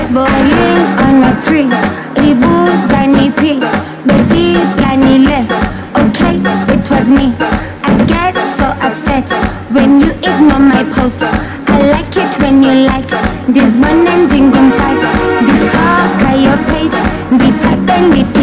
Bowling on a tree, Ribu Zanipi, Besi Planile. Okay, it was me. I get so upset when you ignore my post. I like it when you like this one ending on fast. This talk your page, the type and the